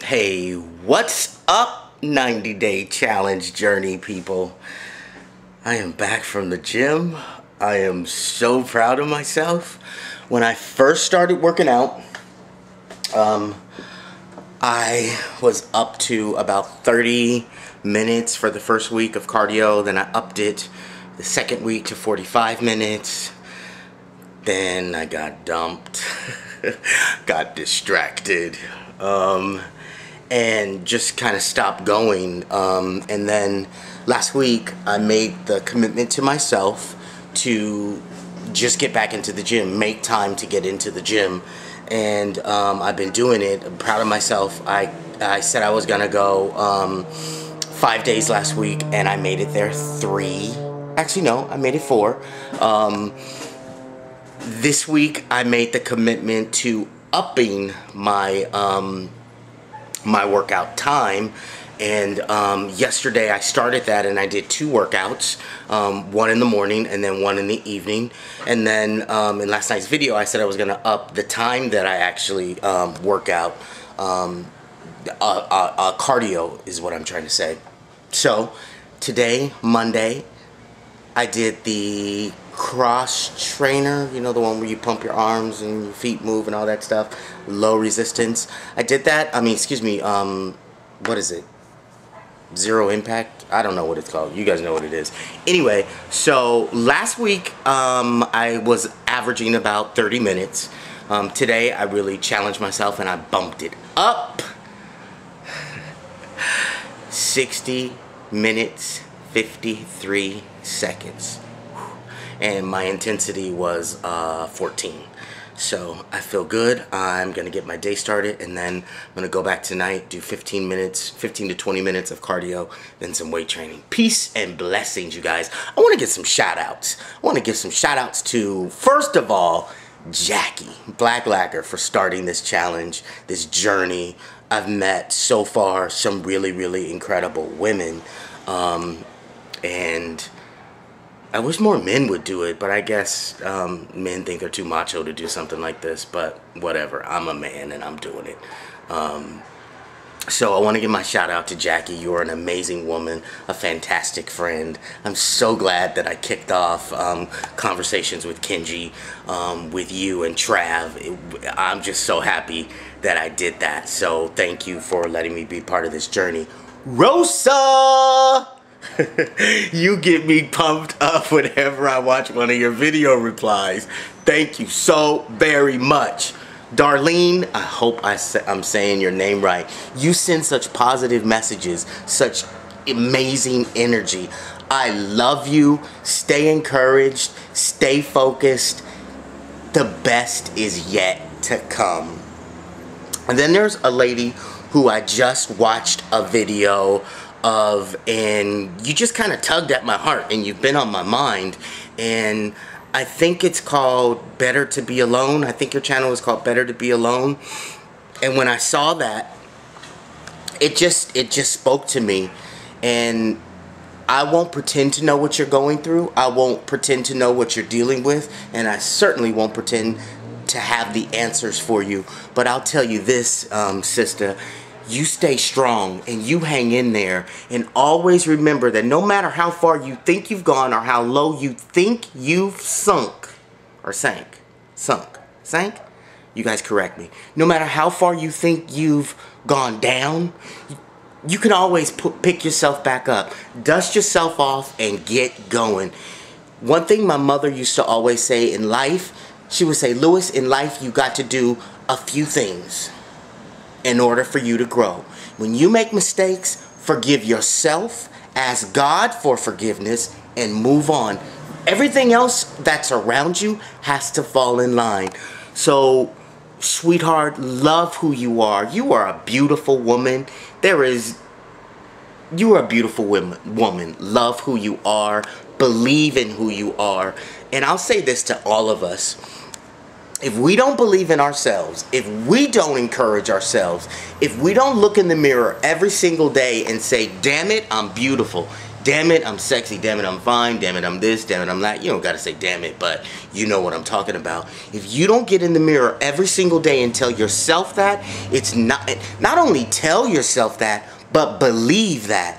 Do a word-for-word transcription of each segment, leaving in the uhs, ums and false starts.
Hey, what's up, ninety day challenge journey people? I am back from the gym. I am so proud of myself. When I first started working out, um, I was up to about thirty minutes for the first week of cardio. Then I upped it the second week to forty-five minutes. Then I got dumped, got distracted. Um, and just kind of stopped going. Um, and then last week I made the commitment to myself to just get back into the gym, make time to get into the gym. And um, I've been doing it. I'm proud of myself. I, I said I was gonna go um, five days last week, and I made it there three. Actually, no, I made it four. Um, this week I made the commitment to upping my um, my workout time, and um, yesterday I started that, and I did two workouts, um, one in the morning and then one in the evening. And then um, in last night's video I said I was gonna up the time that I actually um, work out. um, uh, uh, uh, cardio is what I'm trying to say. So today, Monday, I did the cross trainer, you know, the one where you pump your arms and your feet move and all that stuff, low resistance. I did that. I mean, excuse me, um, what is it? Zero impact? I don't know what it's called. You guys know what it is. Anyway, so last week um, I was averaging about thirty minutes. Um, today I really challenged myself and I bumped it up. sixty minutes, fifty-three seconds. And my intensity was uh, fourteen. So I feel good. I'm gonna get my day started, and then I'm gonna go back tonight, do fifteen minutes, fifteen to twenty minutes of cardio, then some weight training. Peace and blessings, you guys. I wanna get some shout outs. I wanna give some shout outs to, first of all, Jackie Black Lacquer for starting this challenge, this journey. I've met so far some really, really incredible women. Um, and I wish more men would do it, but I guess um, men think they're too macho to do something like this, but whatever. I'm a man and I'm doing it. Um, so I want to give my shout out to Jackie. You're an amazing woman, a fantastic friend. I'm so glad that I kicked off um, conversations with Kenji, um, with you and Trav. It, I'm just so happy that I did that. So thank you for letting me be part of this journey. Rosa! You get me pumped up whenever I watch one of your video replies. Thank you so very much. Darlene, I hope I say, I'm saying your name right. You send such positive messages, such amazing energy. I love you. Stay encouraged. Stay focused. The best is yet to come. And then there's a lady who I just watched a video of, and you just kind of tugged at my heart, and you've been on my mind. And I think it's called Better to Be Alone. I think your channel is called Better to Be Alone. And when I saw that, it just it just spoke to me. And I won't pretend to know what you're going through. I won't pretend to know what you're dealing with, and I certainly won't pretend to have the answers for you. But I'll tell you this, um, sister, you stay strong and you hang in there, and always remember that no matter how far you think you've gone or how low you think you've sunk or sank, sunk, sank, you guys correct me. No matter how far you think you've gone down, you can always put, pick yourself back up, dust yourself off and get going. One thing my mother used to always say in life, she would say, Lewis, in life you got to do a few things in order for you to grow. When you make mistakes, forgive yourself, ask God for forgiveness, and move on. Everything else that's around you has to fall in line. So, sweetheart, love who you are. You are a beautiful woman. There is, you are a beautiful woman. woman. Love who you are. Believe in who you are. And I'll say this to all of us. If we don't believe in ourselves, if we don't encourage ourselves, if we don't look in the mirror every single day and say, damn it, I'm beautiful, Damn it, I'm sexy. Damn it, I'm fine. Damn it, I'm this. Damn it, I'm that. You don't gotta say damn it, but you know what I'm talking about. If you don't get in the mirror every single day and tell yourself that, it's not, not only tell yourself that, but believe that.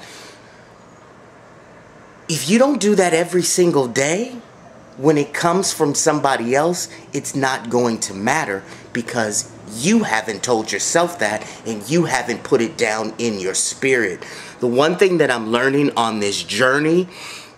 If you don't do that every single day, when it comes from somebody else, it's not going to matter because you haven't told yourself that and you haven't put it down in your spirit. The one thing that I'm learning on this journey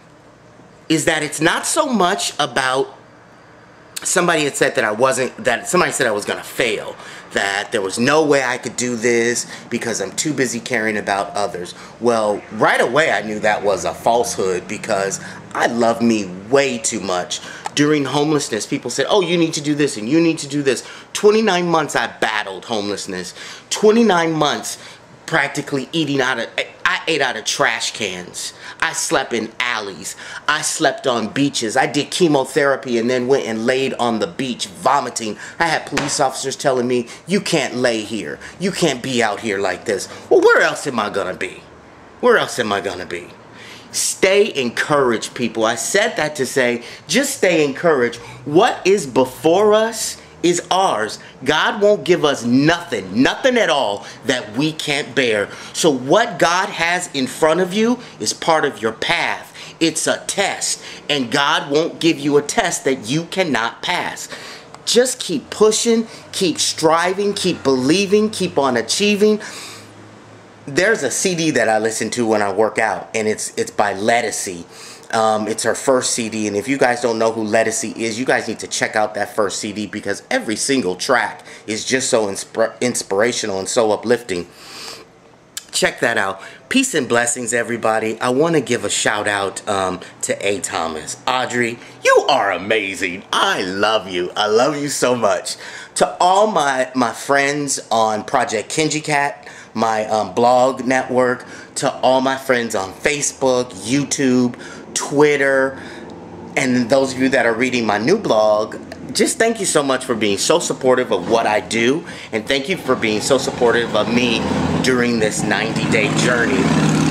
is that it's not so much about somebody had said that I wasn't, that somebody said I was going to fail, that there was no way I could do this because I'm too busy caring about others. Well, right away I knew that was a falsehood because I love me way too much. During homelessness, people said, oh, you need to do this and you need to do this. twenty-nine months I battled homelessness. twenty-nine months practically eating out of, I ate out of trash cans. I slept in alleys. I slept on beaches. I did chemotherapy and then went and laid on the beach vomiting. I had police officers telling me, you can't lay here. You can't be out here like this. Well, where else am I gonna be? Where else am I gonna be? Stay encouraged, people. I said that to say, just stay encouraged. What is before us is ours. God won't give us nothing, nothing at all that we can't bear. So what God has in front of you is part of your path. It's a test, and God won't give you a test that you cannot pass. Just keep pushing, keep striving, keep believing, keep on achieving. There's a C D that I listen to when I work out, and it's it's by Ledisi. Um, it's her first C D, and if you guys don't know who Ledisi is, you guys need to check out that first C D because every single track is just so insp inspirational and so uplifting. Check that out. Peace and blessings, everybody. I want to give a shout out um, to A. Thomas. Audrey, you are amazing. I love you. I love you so much. To all my, my friends on Project Kenji Cat, my um, blog network, to all my friends on Facebook, YouTube, Twitter, and those of you that are reading my new blog, just thank you so much for being so supportive of what I do, and thank you for being so supportive of me during this ninety day journey.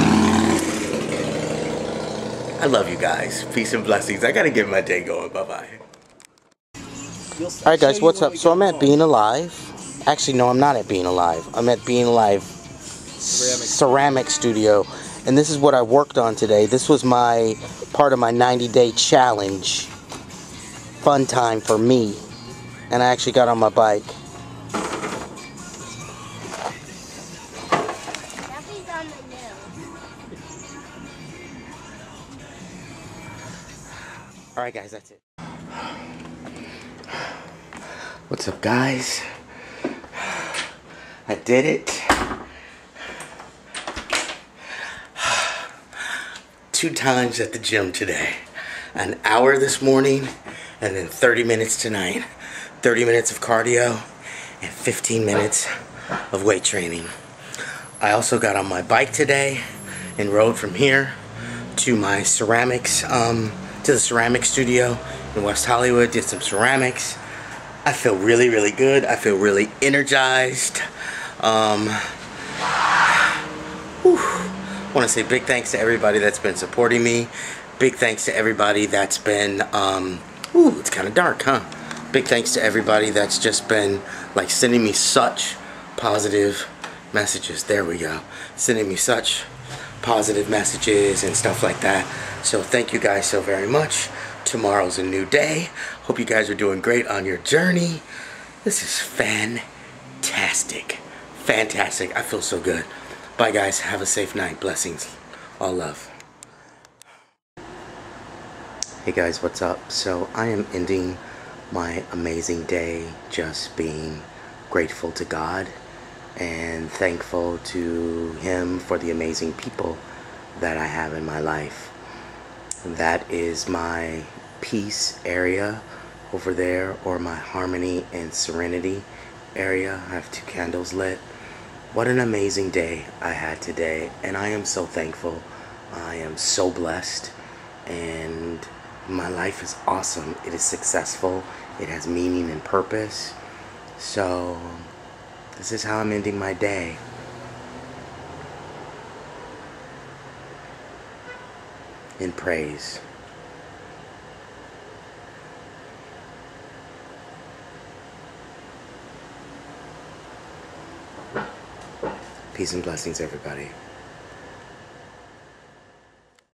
I love you guys. Peace and blessings. I gotta get my day going. Bye-bye. Alright guys, what's up? So I'm at Being Alive. Actually, no, I'm not at Being Alive. I'm at Being Alive Ceramic, Ceramic Studio. And this is what I worked on today. This was my part of my ninety day challenge. Fun time for me. And I actually got on my bike. Alright guys, that's it. What's up guys? I did it. Two times at the gym today. An hour this morning and then thirty minutes tonight. thirty minutes of cardio and fifteen minutes of weight training. I also got on my bike today and rode from here to my ceramics, um, to the ceramic studio in West Hollywood, did some ceramics. I feel really, really good. I feel really energized. Um, I want to say big thanks to everybody that's been supporting me. Big thanks to everybody that's been, um, ooh, it's kind of dark, huh? Big thanks to everybody that's just been, like, sending me such positive messages. There we go. Sending me such positive messages and stuff like that. So thank you guys so very much. Tomorrow's a new day. Hope you guys are doing great on your journey. This is fantastic. Fantastic. I feel so good. Bye guys. Have a safe night. Blessings. All love. Hey guys, what's up? So I am ending my amazing day just being grateful to God and thankful to Him for the amazing people that I have in my life. That is my peace area over there, or my harmony and serenity area. I have two candles lit. What an amazing day I had today, and I am so thankful. I am so blessed, and my life is awesome. It is successful. It has meaning and purpose. So this is how I'm ending my day. in praise. Peace and blessings, everybody.